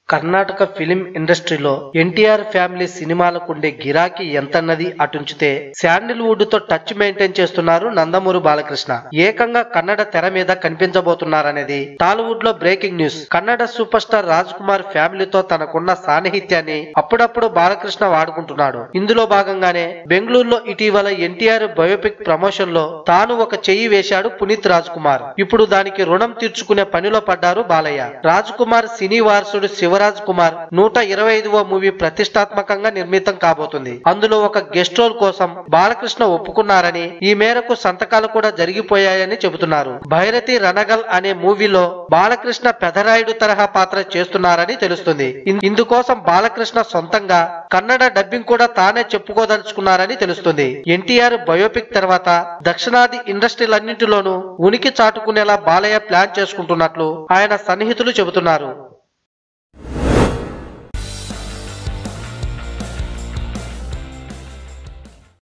Karnataka film ఇండస్ట్రీలో NTR family సినిమాలకుండే గిరాకీ ఎంతన్నది అటుంచితే శాండిల్వుడ్ తో టచ్ మెయింటైన్ చేస్తున్నారు నందమూరి బాలకృష్ణ. ఏకంగా కన్నడ తెర మీద కనిపించబోతున్నారనేది టాలీవుడ్ లో breaking news. Kannada super star Raj Kumar ఫ్యామిలీతో తనకున్న సాన్నిహిత్యాన్ని అప్పుడప్పుడు బాలకృష్ణ వాడుకుంటున్నాడు. ఇందులో భాగంగానే బెంగళూరులో ఇటీవల ఎన్టీఆర్ బయోపిక్ ప్రమోషన్ లో తాను ఒక చెయ్యి వేశాడు పునీత్ రాజ్ కుమార్. ఇప్పుడు దానికి రుణం తీర్చుకునే పనిలో పడ్డారు బాలయ్య. రాజ్ కుమార్ సినీ వారసుడు శివరాజ్ కుమార్ 125వ మూవీ ప్రతిష్టాత్మకంగా నిర్మితం కాబోతుంది. అందులో ఒక గెస్ట్ రోల్ కోసం బాలకృష్ణ ఒప్పుకున్నారని, ఈ మేరకు సంతకాలు కూడా జరిగిపోయాయని చెబుతున్నారు. భైరతి రణగల్ అనే మూవీలో బాలకృష్ణ పెదరాయుడు తరహా పాత్ర చేస్తున్నారని తెలుస్తుంది. ఇందుకోసం బాలకృష్ణ సొంతంగా కన్నడ డబ్బింగ్ కూడా తానే చెప్పుకోదలుచుకున్నారని తెలుస్తుంది. ఎన్టీఆర్ బయోపిక్ తర్వాత దక్షిణాది ఇండస్ట్రీలన్నింటిలోనూ ఉనికి చాటుకునేలా బాలయ్య ప్లాన్ చేసుకుంటున్నట్లు ఆయన సన్నిహితులు చెబుతున్నారు.